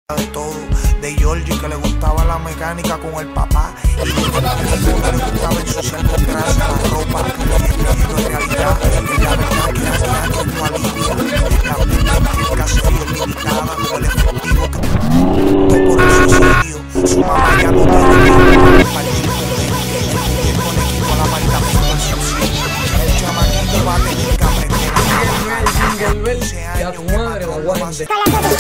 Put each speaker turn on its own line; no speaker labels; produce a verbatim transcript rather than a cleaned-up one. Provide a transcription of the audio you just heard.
de todo, de Georgie que le gustaba la mecánica con el papá y de Nico que le gustaba ensuciar con grasa la ropa. En realidad, en la verdad que hasta que no alivia la puta que el caserío es limitada con el efectivo que por el suicidio. Su mamá ya no tiene tiempo para el con el equipo al apartamento al suicidio. El chamaquito va a tener que aprender a trabajar.
Ya tu madre lo aguante.